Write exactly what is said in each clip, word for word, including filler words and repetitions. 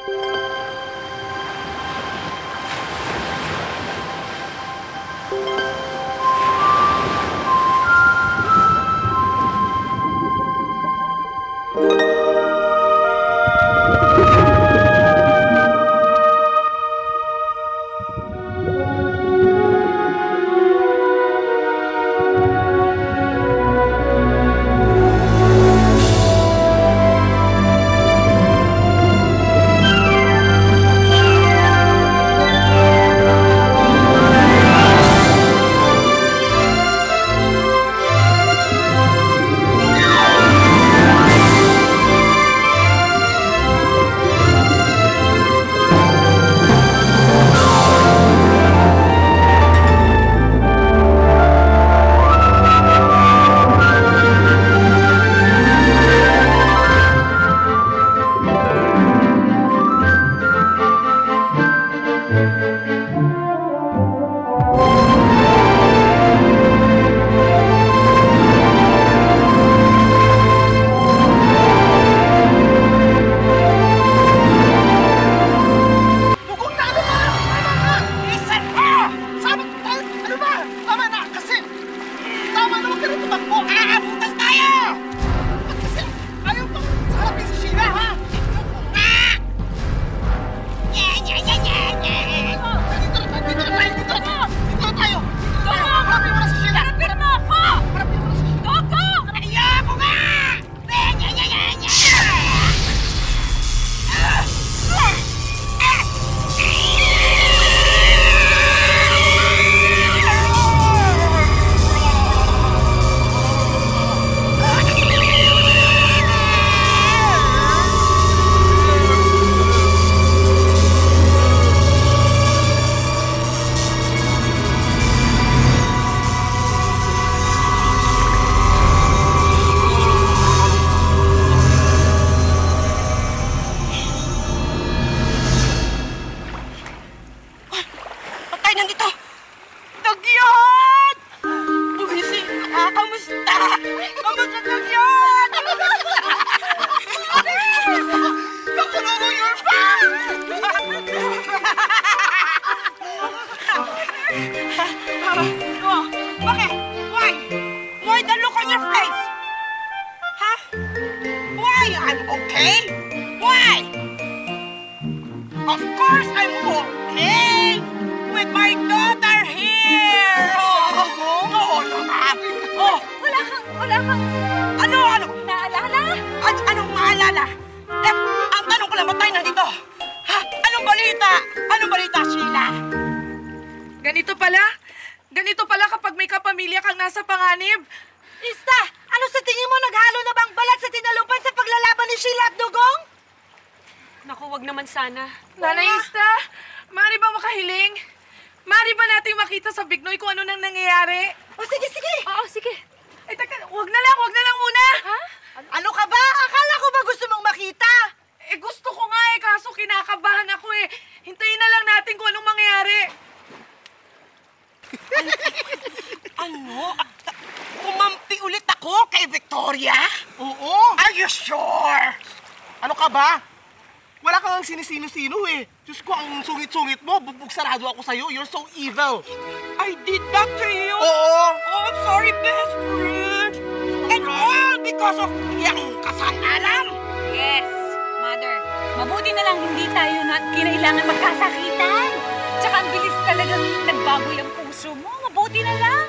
Sinisino-sino eh. Diyos ko, ang sungit-sungit mo. Bubugsarado ako sa'yo. You're so evil. I did that to you? Oo. Oh, I'm sorry, best friend. And all because of yung kasalanan. Yes, Mother. Mabuti na lang hindi tayo na kinailangan magkasakitan. Tsaka ang bilis talagang nagbago yung puso mo. Mabuti na lang.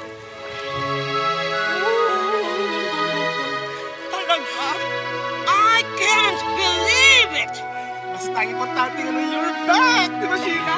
Talaga? I can't believe it! Basta ang importante ano, you're back! Di ba, Sheila?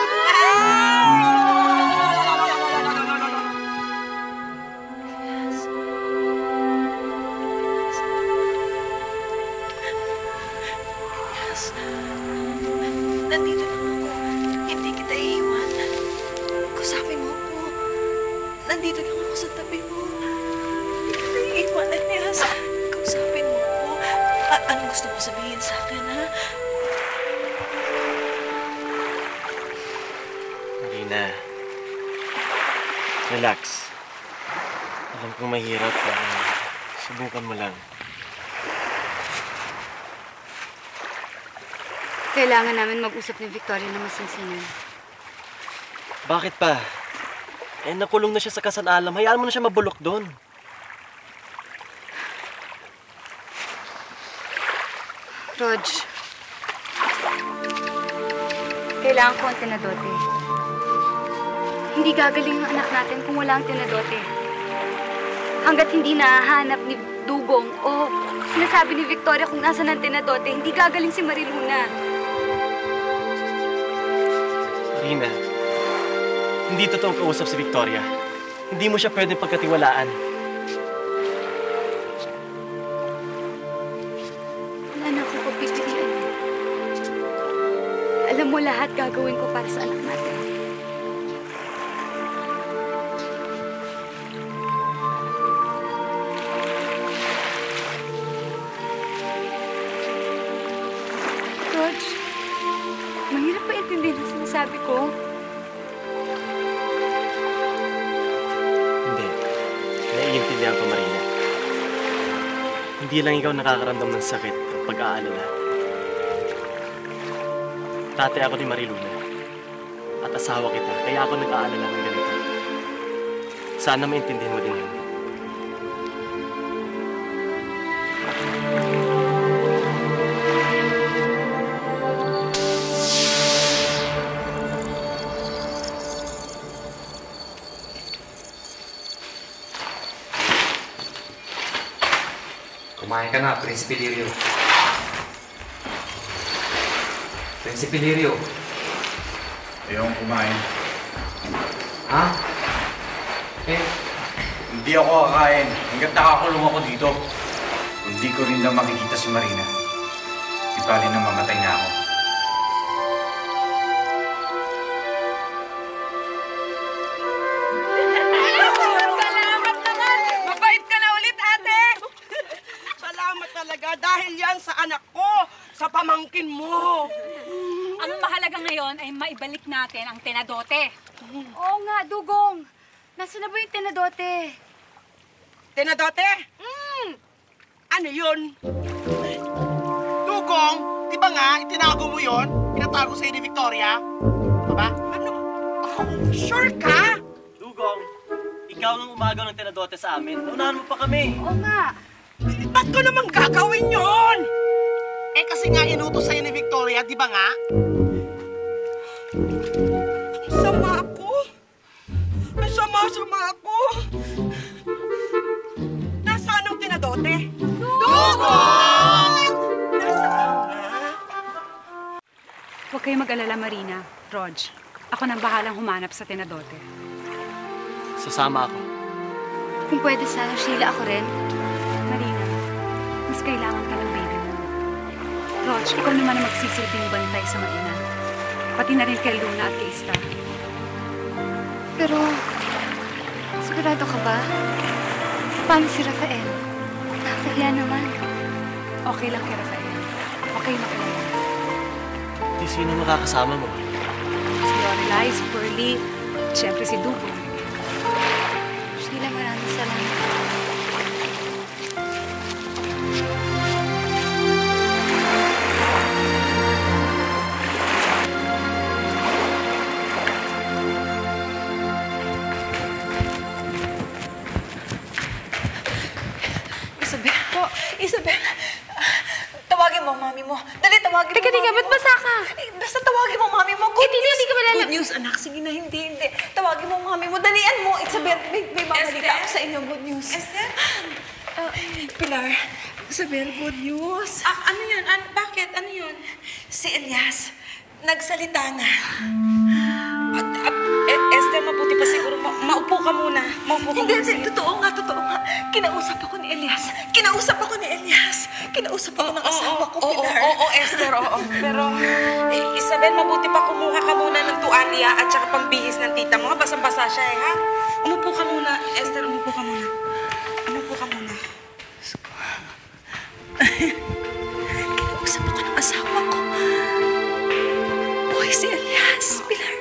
Yes. Nandito lang ako. Hindi kita iiwan. Kusapin mo ako. Nandito lang ako sa tabi mo. Hindi kita iiwan, Agnes. Kusapin mo ako. A- anong gusto mo sabihin sa akin, ha? Marina, relax. Alam kong mahirap, pero subukan mo lang. Kailangan namin mag-usap ni Victoria na masinsinan. Bakit pa? Eh, nakulong na siya sa kasanalam. Hayaan mo na siya mabulok doon. Rog, kailangan ko ang tinadote. Hindi gagaling ang anak natin kung wala ang tinadote. Hanggat hindi nahahanap ni Dugong o sinasabi ni Victoria kung nasa ng tinadote, hindi gagaling si Mariluna. Marina, hindi totoong kausap si Victoria. Hindi mo siya pwedeng pagkatiwalaan. Wala na akong pagpipilian. Alam mo lahat gagawin ko para sa anak natin. Rog, mahirap pa intindihin ang sinasabi ko. Hindi. Naiintindihan ko, Marina. Hindi lang ikaw nakakaramdam ng sakit at pag-aalala. Tatay ako ni Mariluna. At asawa kita, kaya ako nag-aalala ng ganito. Sana maintindihan mo din yun. Kumain ka nga, Prinsipe Lirio. Prinsipe Lirio. Ayokong kumain. Ha? Eh, Hindi ako kakain. Hanggat nakakulong ako dito. Hindi ko rin lang makikita si Marina. Di bali na mamatay na ako. Salamat naman! Mabait ka na ulit, ate! Salamat talaga dahil yan sa anak ko, sa pamangkin mo. Ang mahalaga ngayon ay maibalik natin ang tinadote. Oo nga, Dugong. Nasaan na ba yung tinadote? Tinadote? Hmm. Ano yun? Dugong, di ba nga, itinago mo yon? Pinatago sa'yo ni Victoria? Diba? Ano? Oh, sure ka? Dugong, ikaw nung umagaw ng tinadote sa amin. Unahan mo pa kami. Oo nga. Eh, ba't ko naman gagawin yun? Eh kasi nga inutos sa'yo ni Victoria, di ba nga? Sama ako. Ay, sama-sama ako. Nasaan ang tinadote? Dugong! Nasaan nga? Huwag kayong mag-alala, Marina. Rog, ako nang bahalang humanap sa tinadote. Sasama ako. Kung pwede sana, Sheila, ako rin. Marina, mas kailangan ka ng baby mo. Rog, ikaw naman ang magsisilbing bantay sa Marina. Pati na rin kay Luna at kay Ista. Pero, sigurado ka ba? Paano si Rafael? Nakakahiya naman. Okay lang kay Rafael. Okay na kaya. Di sino makakasama mo? Si Lorelai, si Pearlie, at syempre si Dugo. Sheila, maraming salamat. Isabel po, Isabel. Tawagin mo, mami mo. Dali, tawagin Teka, mo, teka, mami ba't mo. basa ka? Eh, basta tawagin mo, mami mo. Good Hindi, news. hindi ka malala- Good news, anak. Sige na, hindi, hindi. Tawagin mo, mami mo. Dalian mo, Isabel. May, may mamalita Esther? ako sa inyo. Good news. Esther? Uh, Pilar, Isabel, good news. Ah, ano yun? An bakit? Ano yun? Si Elias, nagsalita na. At, at, E- Esther, mabuti pa siguro. Ma maupo ka muna. Maupo ka Hindi, muna. hindi. Totoo nga, totoo nga. Kinausap ako ni Elias. Kinausap ako ni Elias. Kinausap ako ng asawa ko, Oo, Pilar. oo, oo, Esther, oo. Pero, eh, Isabel, mabuti pa kumuha ka muna ng tuwalya at saka pambihis ng tita mo. Basang-basa siya eh, ha? Umupo ka muna, Esther. Umupo ka muna. Umupo ka muna. Kinausap ako ng asawa ko. Boy, si Elias, Pilar.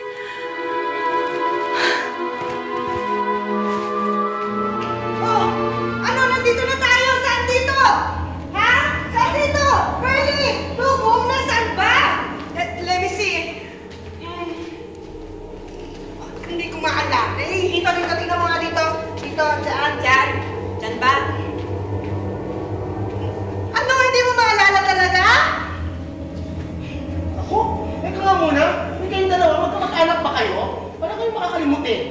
Oh, ano? Nandito na tayo! Saan dito? Ha? Saan dito? Pearlie! Lubong, nasaan ba? kalimutin?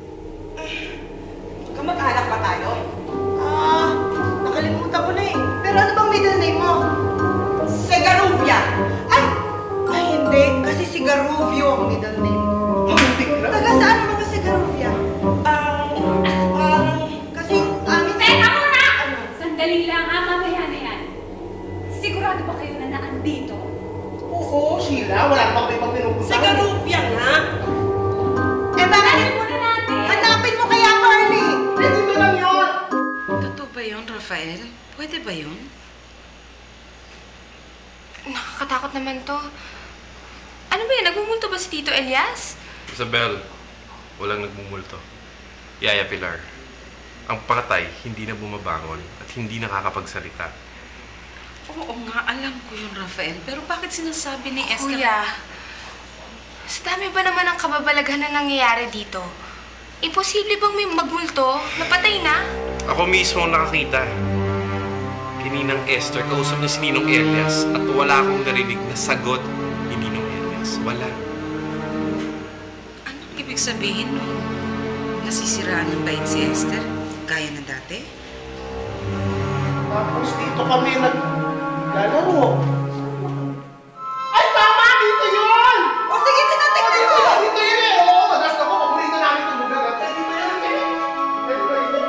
Kamag-anak ba tayo? Ah, nakalimutan ko na eh. Pero ano bang middle name mo? Segaruvia. Ay! Ay, hindi. Kasi Sigaruvio ang middle name. Mamuntik na. Taga saan naman ka Segaruvia? Ang... Ang... Kasi amin... Teka muna! Ano? Sandali lang ha, mamaya na yan. Sigurado ba kayo na naandito? Oo, Sheila. Wala namang may pagpinupunta. Segaruvia nga. Eh, bakit? Hanapin muna natin. Hanapin mo kaya, Marley! Eh, dito lang yun. Totoo ba yun, Rafael? Pwede ba yun? Nakakatakot naman to. Ano ba yun? Nagmumulto ba si Tito Elias? Isabel, walang nagmumulto. Yaya Pilar, ang pakatay hindi na bumabangon at hindi nakakapagsalita. Oo nga, alam ko yun, Rafael. Pero bakit sinasabi ni Esther... Kuya, sa dami ba naman ang kababalaghan na nangyayari dito? Imposible bang may magmulto? Napatay na? Ako mismo ang nakakita. Kininang Esther, kausap niya si Ninong Elias at wala akong narinig na sagot ni Ninong Elias. Wala. Anong ibig sabihin nun? Nasisiraan ng bait si Esther? Gaya na dati? Tapos dito kami naglalaro. Ay, tama! Dito yun! O sige, tinatignan Dito ko! yun! Dito yun eh! Oo, madalas na ko. Paborito namin itong lugar. Eh, dito yun eh! Dito yun.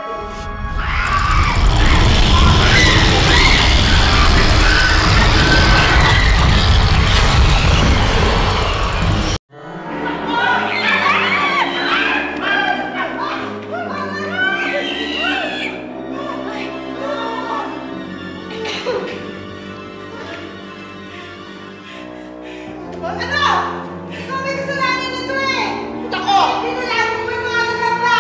Ano? Ikaw may kasalanan nito eh! Ako! Pinalago mo yung mga nagkabla!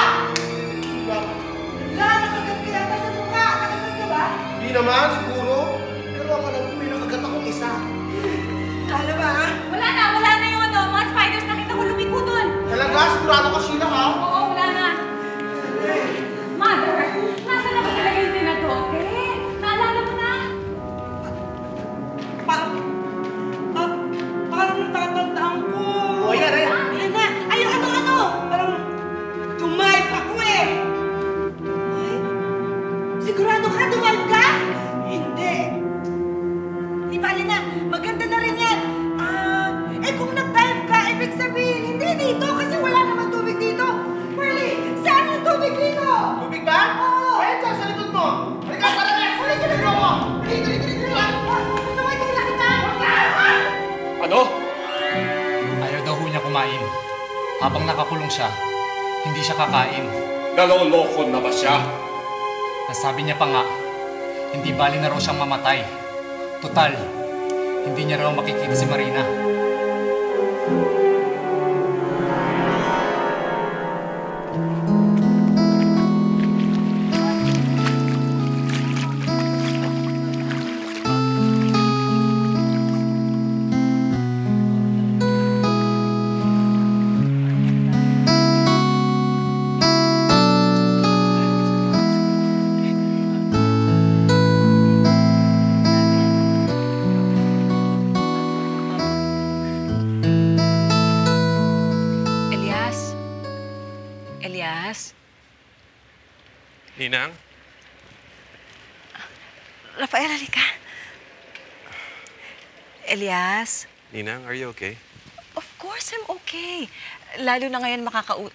Wala, nakagat ka yata sa mukha. Nakagat ka ba? Hindi naman, siguro. Pero ang alam ko, may nakagat akong isa. Ano ba? Wala na, wala na yung ano, mga spiders nakita ko lumiko doon. Talaga, sigurado ka, Sheila, ha? Oo, wala na. Mother, nasa na ba talaga yung tinadote? Naalala mo na? Parang... Ah, parang natatandaan ko. O, yan, eh. Ayan na. Ay, yung ano-ano. Parang... Tumayip ako eh. Ay? Sigurado ka? Tumayip ka? Hindi. Di bali na. Maganda na rin yan. Ah, eh kung nag-dive ka, ibig sabihin, hindi dito kasi wala naman tubig dito. Marley, saan yung tubig dito? Tubig ba? Oo. Ayun dyan, sa likod mo. Halika, tara na. Halika, dito mo. Dito, dito, dito, dito. Gusto mo itong kita? Ano? Ayaw daw ho niya kumain. Habang nakakulong siya, hindi siya kakain. Naloloko na ba siya? Nasabi niya pa nga, hindi bali na raw siyang mamatay. Total, hindi niya raw makikita si Marina. Elias? Elias? Ninang? Rafael, halika. Elias? Ninang, are you okay? Of course I'm okay. Lalo na ngayon makakau...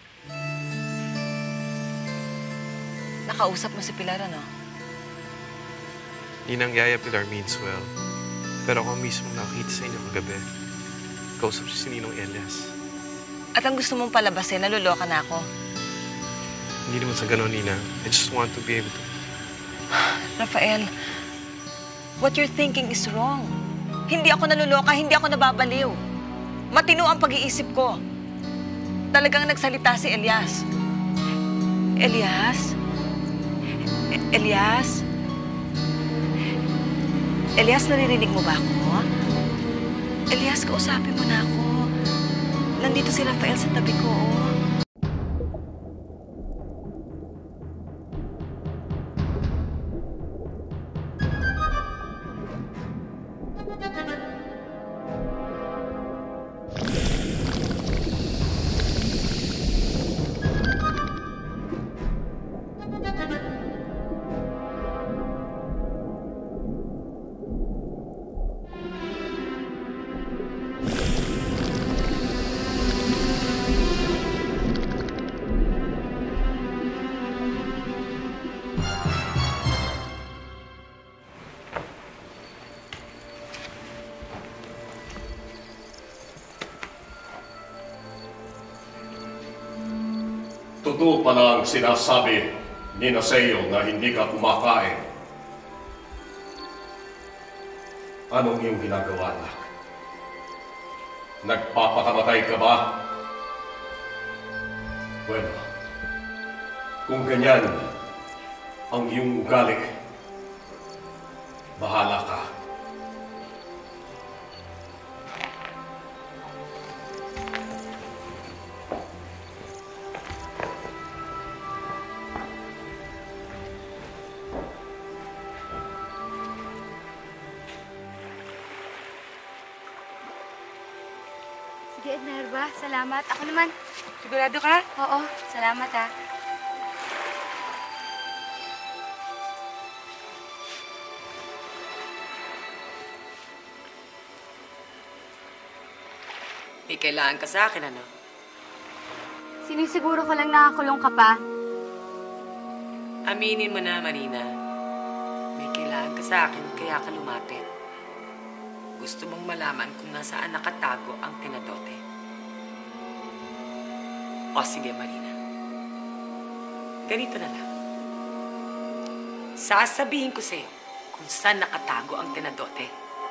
Nakausap mo si Pilar, ano? Ninang, Yaya Pilar means well. Pero ako mismo nakakita sa inyo kagabi. Kausap siya si Ninong Elias. At ang gusto mong palabasin, naluloka na ako. Hindi naman sa ganon, Ninang. I just want to be able to... Rafael, what you're thinking is wrong. Hindi ako naluloka, hindi ako nababaliw. Matino ang pag-iisip ko. Talagang nagsalita si Elias. Elias? E- Elias? Elias, naririnig mo ba ako? Elias, kausapin mo na ako. Nandito si Rafael sa tabi ko, oh. Totoo pala ang sinasabi ni Naseo na hindi ka kumakain. Anong iyong ginagawa, anak? Nagpapakamatay ka ba? Bueno, kung ganyan ang iyong ugali, bahala ka. Sige, Ednerva. Salamat. Ako naman. Sigurado ka? Oo. Salamat, ha. May kailangan ka sa akin, ano? Sinisiguro ko lang nakakulong ka pa. Aminin mo na, Marina. May kailangan ka sa akin, kaya ka lumapit. Gusto mong malaman kung nasaan nakatago ang Tinadote. O sige, Marina. Ganito na lang. Sasabihin ko sa'yo kung saan nakatago ang Tinadote.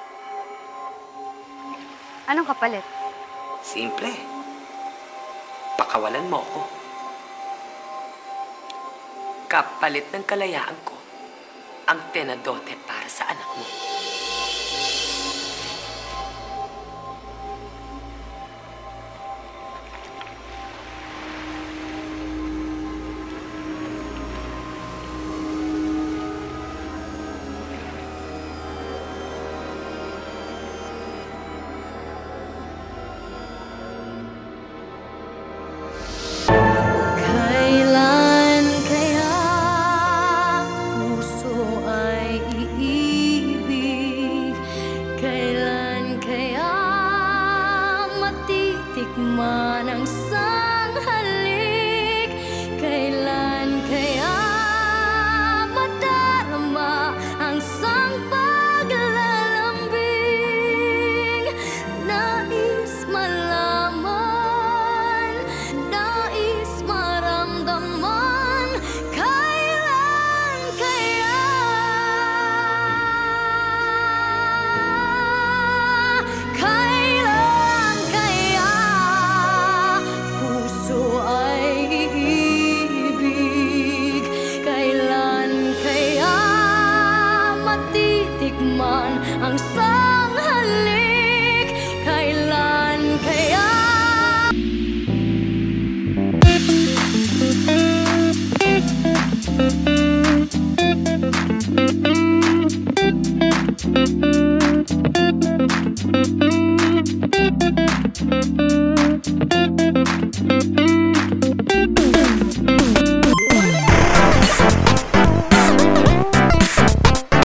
Anong kapalit? Simple. Pakawalan mo ako. Kapalit ng kalayaan ko ang Tinadote para sa anak mo. Kailan kaya puso ay iibig? Kailan kaya matitikman ang sanghalik? Kailan kaya madarama ang sang paglalambing? Nais malaman, nais maramdaman. Kailan kaya? Kailan kaya puso ay iibig? Kailan kaya matitikman ang sanghalik? Kailan kaya? Thank you.